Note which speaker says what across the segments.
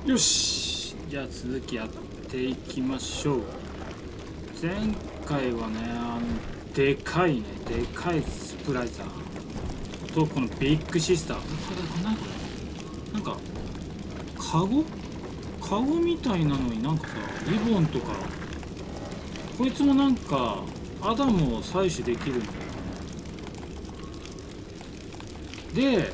Speaker 1: よし、じゃあ続きやっていきましょう。前回はね、でかいスプライザーとこのビッグシスター。これ何これ、なんかカゴみたいなのになんかさ、リボンとか、こいつもなんかアダムを採取できるんだよね。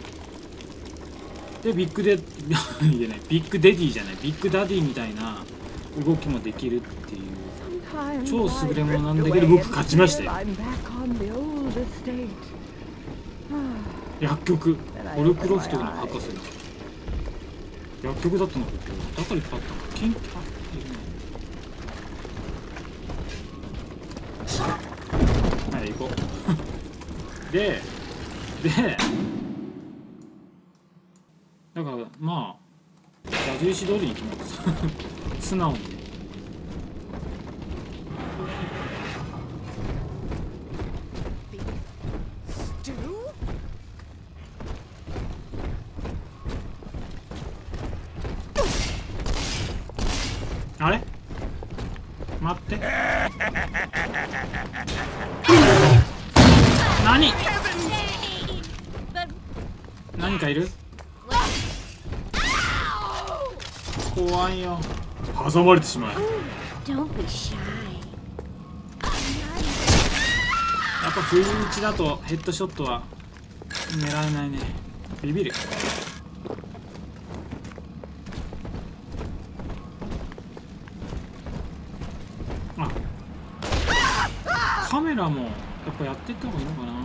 Speaker 1: でビッグデいやね、ビッグデディじゃない、ビッグダディみたいな動きもできるっていう超優れものなんだけど、僕勝ちましたよ。薬局、ホルクロフトの博士だ。薬局だったのここ。だからいっぱいあったのか。研究、はい、行こう。でだからまあ矢印通りに行きます素直にね。あれ待って何かいる。怖いよ。挟まれてしまう。やっぱ不意打ちだとヘッドショットは狙えないね。ビビる。あ、カメラもやっぱやっていった方がいいのかな。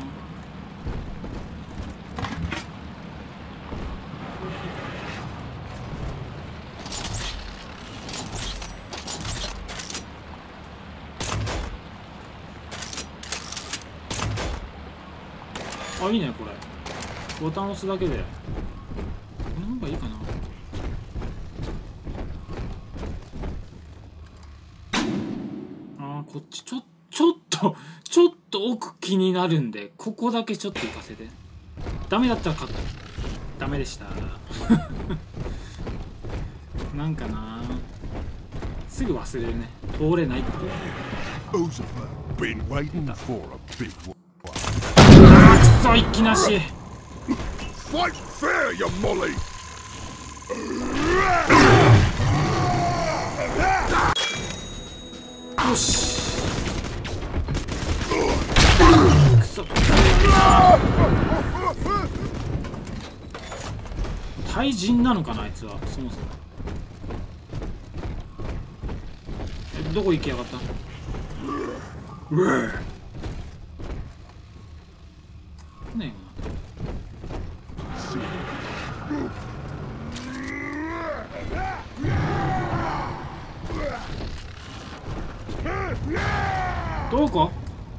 Speaker 1: あ、いいねこれ。ボタン押すだけで。この方がいいかな。あー、こっちちょっと奥気になるんで、ここだけちょっと行かせて。ダメだったらカット。ダメでしたなんかな、すぐ忘れるね。通れないって。くそ、一気なし。よし。くそ、対人なのかなあいつは。そもそもどこ行きやがった。うわねえ、どこ。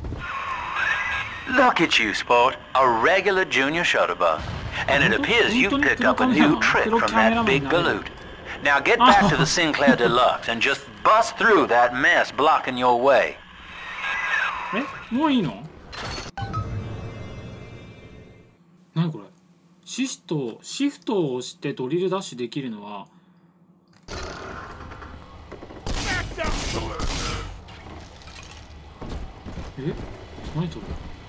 Speaker 2: Look at you, sport. A regular junior shuttle bus. And it appears you've picked up a new trick from that big galoot. Now get back to the Sinclair Deluxe and just bust through that mess blocking your way.
Speaker 1: もういいの。何これ。シフトを押してドリルダッシュできるのは、何それ。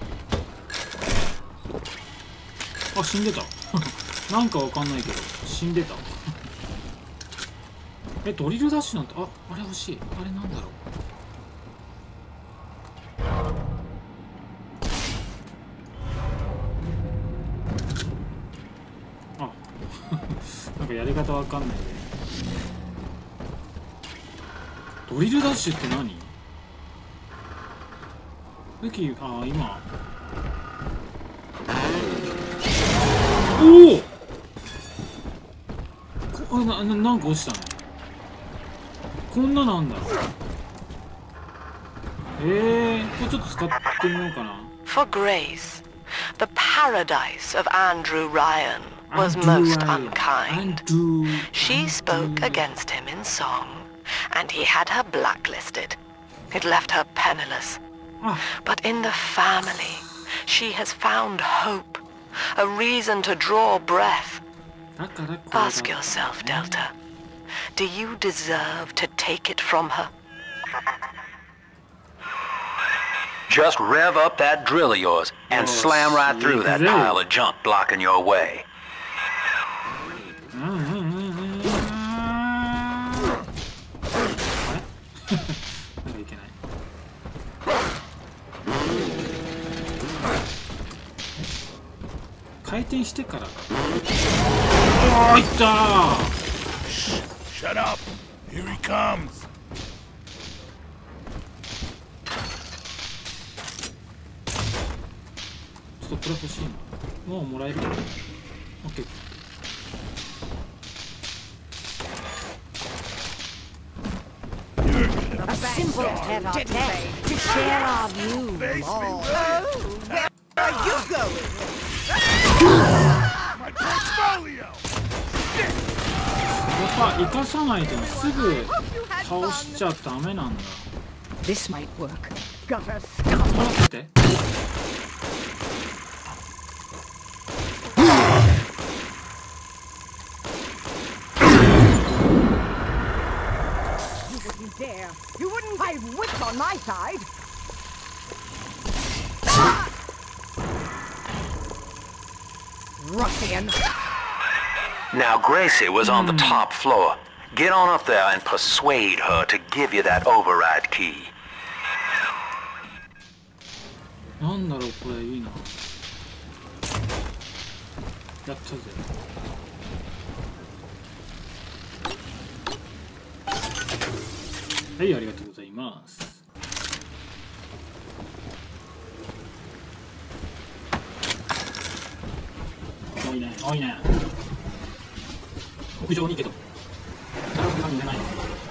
Speaker 1: あ、死んでたなんかわかんないけど死んでたドリルダッシュなんて、あれ欲しい。あれなんだろう。なんかやり方わかんないね。ドリルダッシュって何。今なんか落ちたね。こんななんだ。これちょっと使ってみようかな。
Speaker 3: For Grace, the paradise of Andrew Ryan was most unkind. She spoke against him in song, and he had her blacklisted. It left her penniless. But in the family, she has found hope, a reason to draw breath. Ask yourself, Delta, Do you deserve to take it from her?
Speaker 2: Just rev up that drill of yours and slam right through that pile of junk blocking your way.
Speaker 4: Shut up! Here he comes!
Speaker 1: ちょっとこれ欲しいな。もうもらえる。オッケー。
Speaker 5: A simple tete-a-tete to share our views.
Speaker 4: Oh,
Speaker 5: where are you going?
Speaker 4: my portfolio!
Speaker 1: やっぱ生かさないとすぐ倒しちゃダメなんだ。
Speaker 5: This might work. Gutter
Speaker 1: 取らせて。
Speaker 5: You wouldn't hide wits on my side. Ruffian.
Speaker 2: Now Gracie was on the top floor. Get on up there and persuade her to give you that override key.
Speaker 1: なんだろうこれいいな。やったぜ。はい、ありがとうございます。多いね、多いね。屋上に行けと。カラオケが見れない。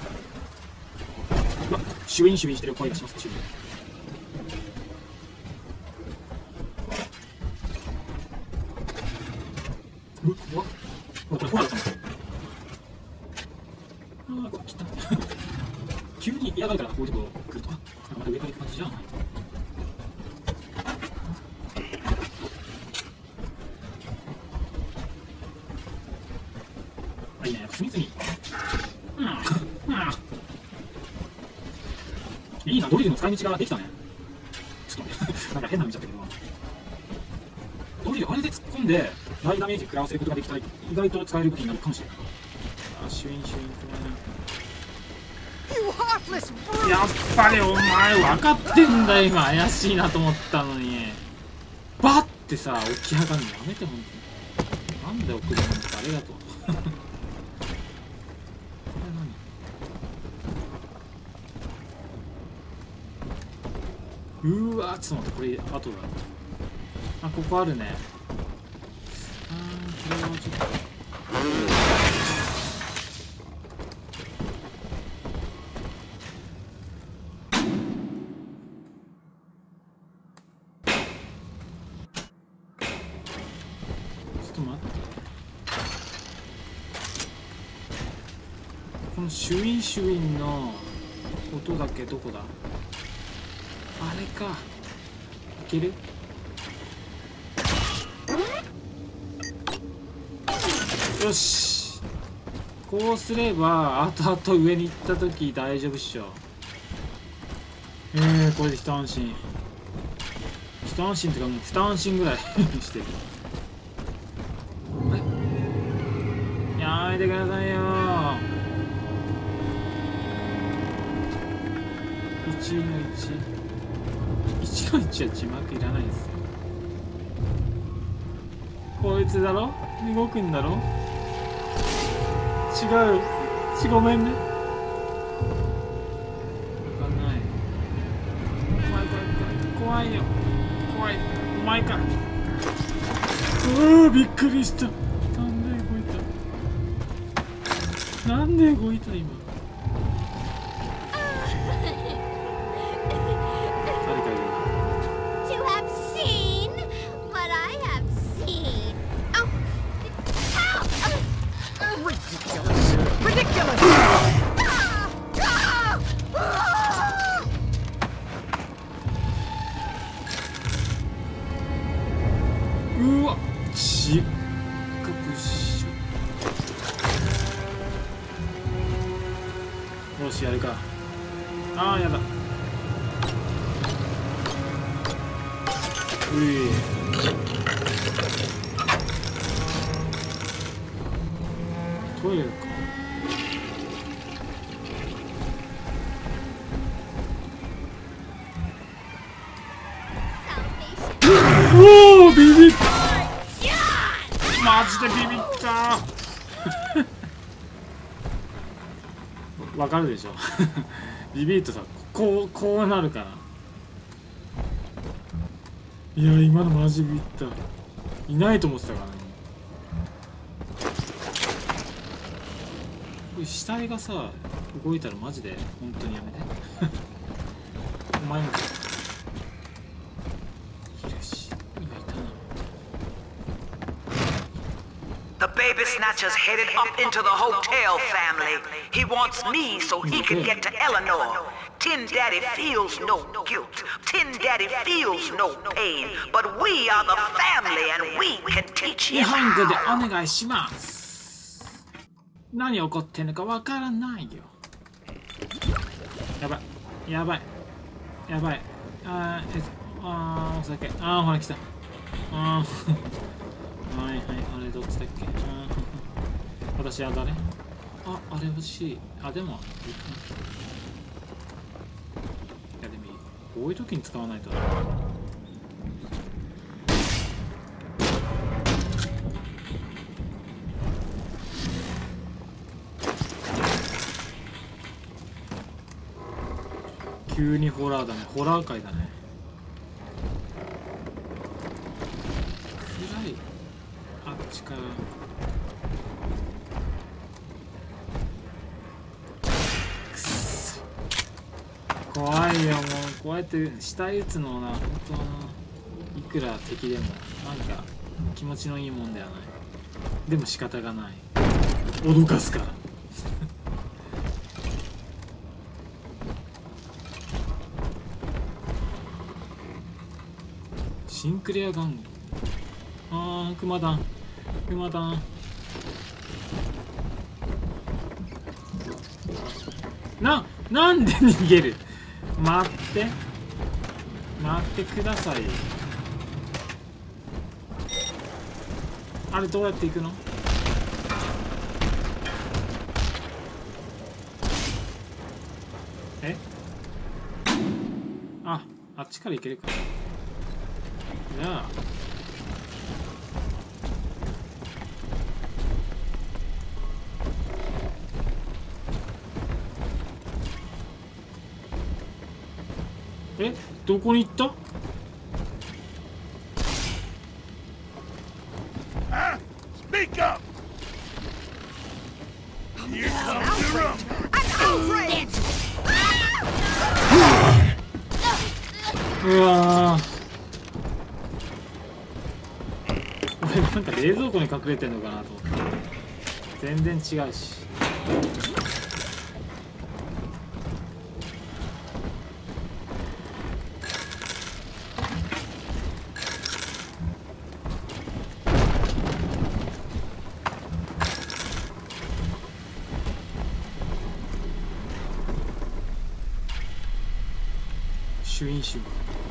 Speaker 1: うわ、シュインシュインしてる声がしますね、シュイン。うわ、怖っ。これ怖いかも。ああ、これ来た。急に嫌がるからこういうとこ来ると、また上から行く感じじゃない。あ、いいね、隅々。いいな、ドリルの使い道ができたね。ちょっとね、なんか変なの見ちゃったけど。ドリルあれで突っ込んで、大ダメージ食らわせることができたら、意外と使える武器になるかもしれない。あ、シュインシュイン怖いな。やっぱりお前分かってんだよ。今怪しいなと思ったのにバッてさ起き上がるのやめて。ほんとになんで送るのってありがとう。これ何。うわちょっと待って、これ後だ。あ、ここあるね。これはちょっとシュインシュインの音だけどこだ。あれか。いける？よし。こうすれば後々上に行った時大丈夫っしょ。これで一安心。一安心ってかもう二安心ぐらいしてる。やめてくださいよ。1の1。1の1は字幕いらないです。こいつだろ？動くんだろ？違う。ごめんね。わかんない。怖いよ。怖い。お前か。びっくりした。なんで動いた今。うわ、ちっかくしよしやるか。ああやだ。ういトイレか。おおビビった。マジでビビったわかるでしょビビるとさこうなるから。いや今のマジビビった。いないと思ってたからね。これ死体がさ動いたらマジで本当にやめてお前もいるし今いたな。
Speaker 6: The baby snatcher's headed up into the hotel, family. He wants me so he can get to Eleanor. Tin Daddy feels no guilt. Tin Daddy feels no pain. But we are the family and we can teach
Speaker 1: 日
Speaker 6: him
Speaker 1: 本語で
Speaker 6: how.
Speaker 1: お願いします。何起こってんのかわからないよ。やばいやばいやばい。お酒。ほら来た。はいはい、あれどっちだっけ。私は誰？あれ欲しい。でもいやでもいい。こういう時に使わないと。急にホラーだね。ホラー界だね。暗い。あっちか。くっそ怖いよ。もうこうやって死体撃つのな、本当はいくら敵でもなんか気持ちのいいもんではない。でも仕方がない。脅かすからシンクレアガン。クマダン。なんで逃げる。待ってください。あれどうやって行くの。あっちから行けるか。じゃあどこに行った。
Speaker 4: Speak up! Here comes the room!
Speaker 5: outraged!
Speaker 1: うわ俺なんか冷蔵庫に隠れてんのかなと思って全然違うし。主因集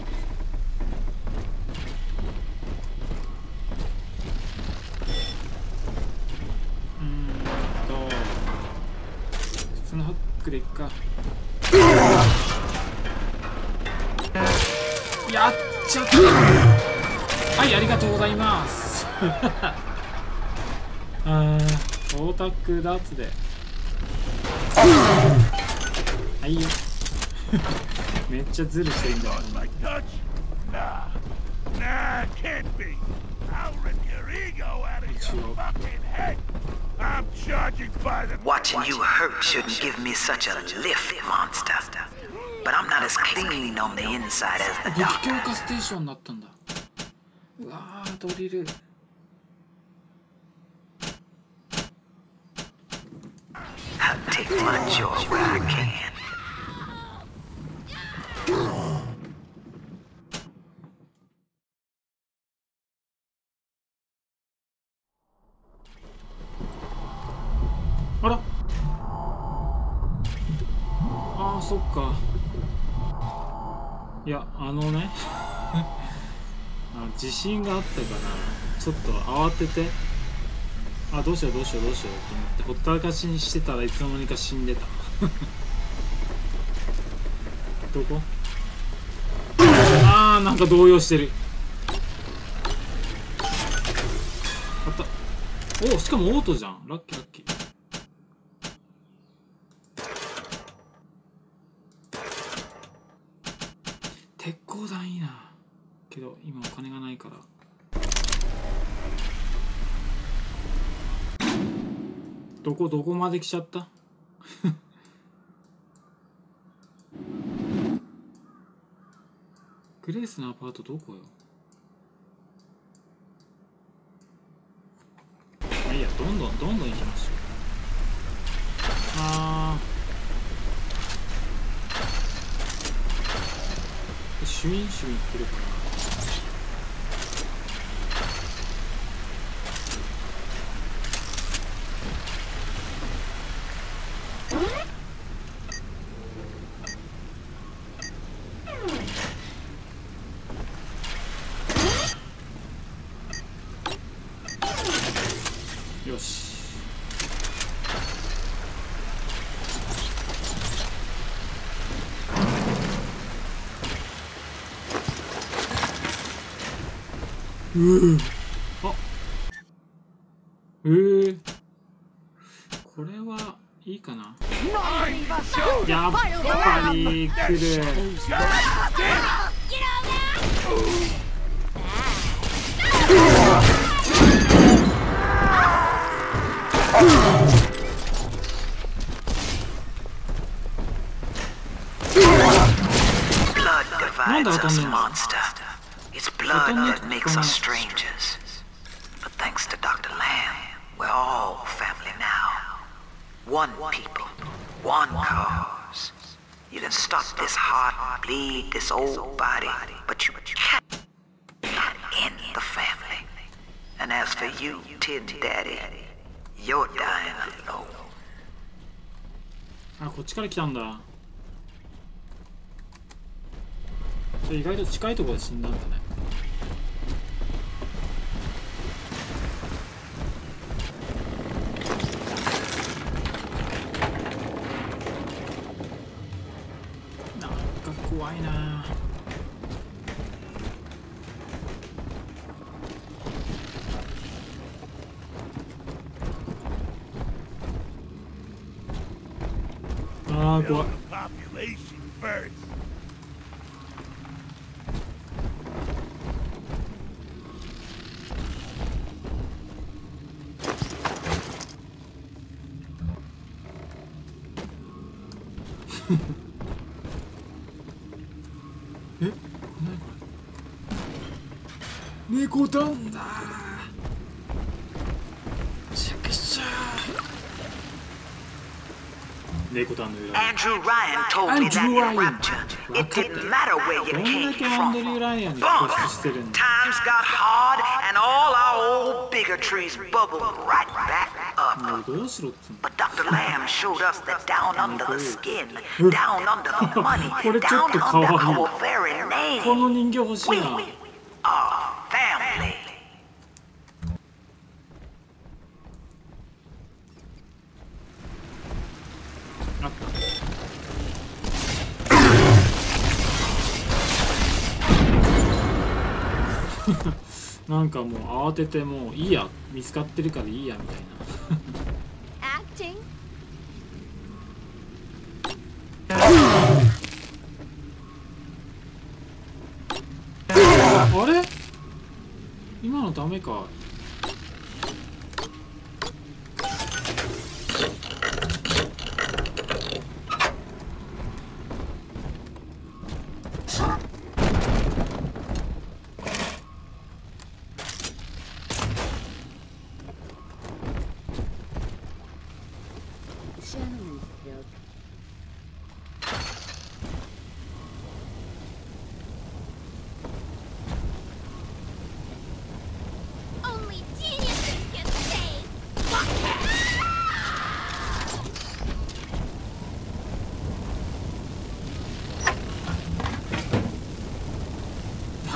Speaker 1: 普通のハックでいっか。やっちゃった。はい、ありがとうございますオタクダーツではいよめっちゃズルしてるんだよ。
Speaker 6: Watching you hurt shouldn't give me such a lift, monster. But I'm not as clean on the inside as the
Speaker 1: 武器
Speaker 6: doctor.
Speaker 1: 強化ステーションになったんだ。うわー、ドリル。
Speaker 6: I'll take my joy where I can.
Speaker 1: あらそっか。いや、ね地震があったからちょっと慌てて、どうしようと思ってほったらかしにしてたらいつの間にか死んでたどこ？なんか動揺してる。あった。しかもオートじゃん。ラッキーラッキー。鉄鋼弾いいな。けど今お金がないから。どこまで来ちゃったグレースのアパートどこよ。いいや、どんどん行きましょう。シュインシュイン行ってるかな。よし。これはいいかな。やっぱり来る。
Speaker 6: なんで当たんねえんだ。It's blood that makes us strangers. But thanks to Dr. Lamb, we're all family now. One people, one cause. You can stop this heart bleed, this old body, but you can't end the family. And as for you, Tin Daddy, you're dying alone.
Speaker 1: こっちから来たんだ。意外と近いところで死んだんだね。なんか怖いな。怖い。猫たんだ。しゃくしゃ。猫たんの由来。
Speaker 6: Andrew Ryan told me that in Rapture, it didn't matter where you came from. Boom! Times got hard, and all our old bigotries bubbled right back up. But Dr. Lamb showed us that down under the skin, down under the money, down under our very name,
Speaker 1: この人形欲しいな。
Speaker 6: we are family.
Speaker 1: あった。なんかもう慌ててもういいや、見つかってるからいいやみたいな。
Speaker 5: Acting.
Speaker 1: あれ？今のダメか。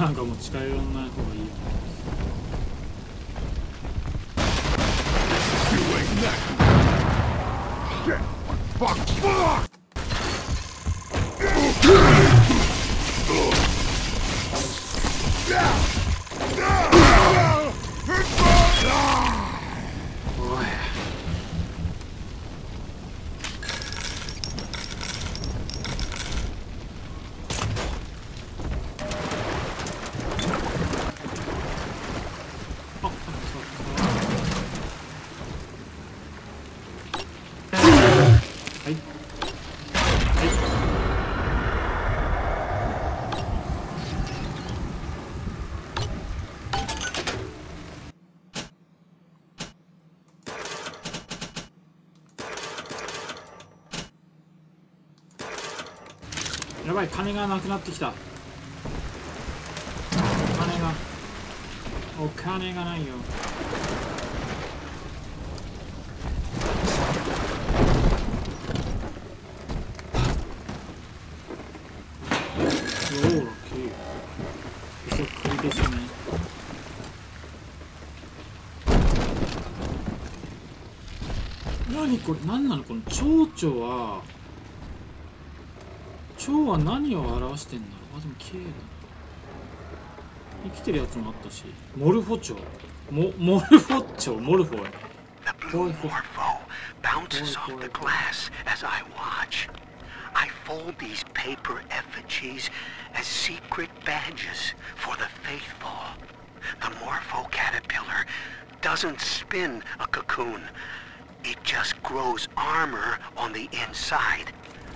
Speaker 1: なんかもう近寄らない方がいいよ。おい。やばい、金がなくなってきた。お金がないよ。おお、ラッキー。嘘食いですね。何これ、何なのこの蝶々は。蝶は何を表してんだろう。あ、でも綺麗だな。生きてるやつもあったし。モルフォ蝶。モルフォ蝶。モルフォ。
Speaker 7: The blue morpho bounces off the glass as I watch. I fold these paper effigies as secret badges for the faithful. The morpho caterpillar doesn't spin a cocoon. It just grows armor on the inside.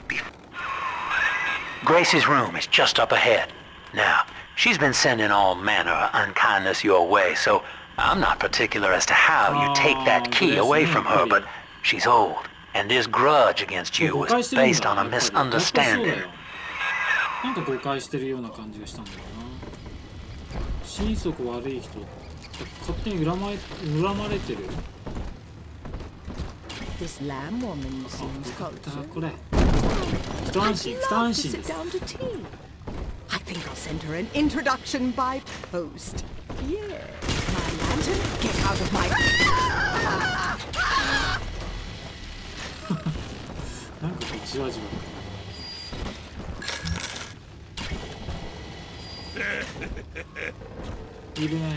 Speaker 2: Grace's room is just up ahead. Now, she's been sending all manner of unkindness your way, so I'm not particular as to how you take that key away from her, but she's old, and this grudge against you was based on a misunderstanding.
Speaker 1: なんか誤解してるような感じがしたんだよな。心底悪い人、勝手に恨まれてる。
Speaker 5: This lamb woman seems cultured.
Speaker 1: これ。一安心、二安心です。
Speaker 5: I think I'll send her an introduction by post. Yeah. My lantern, get out of my...
Speaker 1: なんかじわじわ。いるね。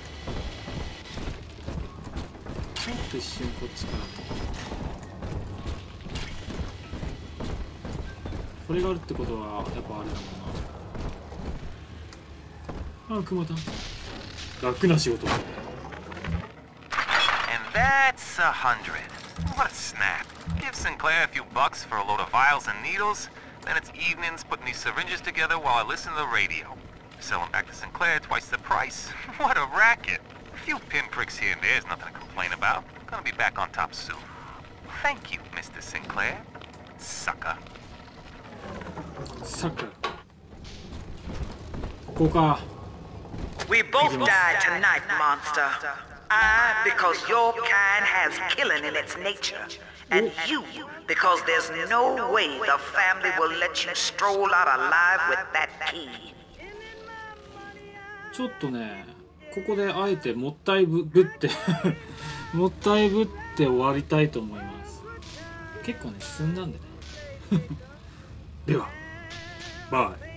Speaker 1: ちょっと一瞬こっちから。これがあるってことはやっぱあれだもんな。あ、クマタン。楽な仕事。
Speaker 8: And that's 100. What a snap. Give Sinclair a few bucks for a load of vials and needles, then it's evenings putting these syringes together while I listen to the radio. Sell them back to Sinclair twice the price. What a racket. A few pinpricks here and there is nothing to complain about. Gonna be back on top soon. Thank you, Mr. Sinclair. Sucker.
Speaker 1: Sucker. ここか。
Speaker 6: We both died tonight, monster. I, because your kind has killing in its nature. And you, because there's no way the family will let you stroll out alive with that key.
Speaker 1: ちょっとね、ここであえてもったいぶってもったいぶって終わりたいと思います。結構ね、進んだんでね。では、バイ。